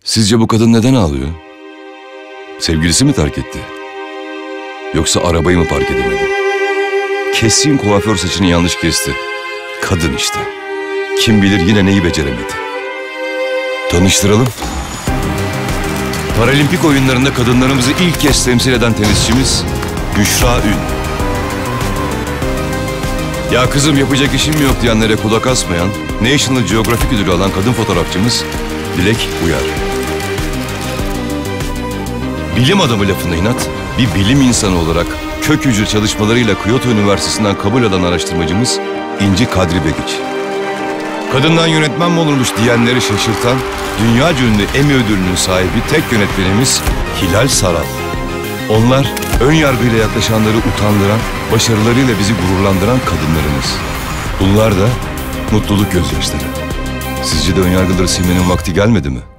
Sizce bu kadın neden ağlıyor? Sevgilisi mi terk etti? Yoksa arabayı mı park edemedi? Kesin kuaför saçını yanlış kesti. Kadın işte. Kim bilir yine neyi beceremedi. Tanıştıralım. Paralimpik oyunlarında kadınlarımızı ilk kez temsil eden tenisçimiz Büşra Ün. Ya kızım yapacak işim yok diyenlere kulak asmayan, National Geographic ödülü alan kadın fotoğrafçımız Dilek Uyar. Bilim adamı lafına inat, bir bilim insanı olarak kök hücre çalışmalarıyla Kyoto Üniversitesi'nden kabul alan araştırmacımız İnci Kadri Begiç. Kadından yönetmen mi olurmuş diyenleri şaşırtan, dünyaca ünlü Emmy ödülünün sahibi tek yönetmenimiz Hilal Saral. Onlar ön yargıyla yaklaşanları utandıran, başarılarıyla bizi gururlandıran kadınlarımız. Bunlar da mutluluk gözyaşları. Sizce de ön yargıları silmenin vakti gelmedi mi?